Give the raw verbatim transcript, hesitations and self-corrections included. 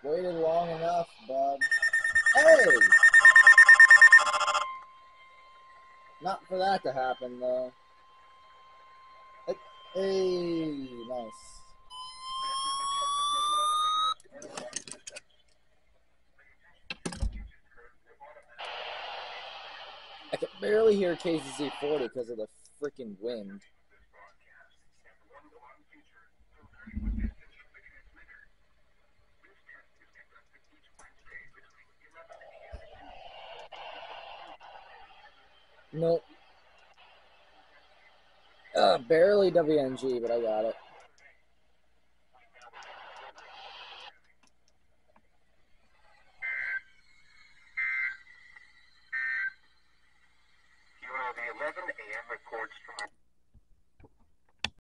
Waited long enough, bud. Hey! Not for that to happen, though. Hey, nice. I can barely hear K C C forty because of the freaking wind. Nope. Uh, barely W N G, but I got it. You have the eleven A M reports from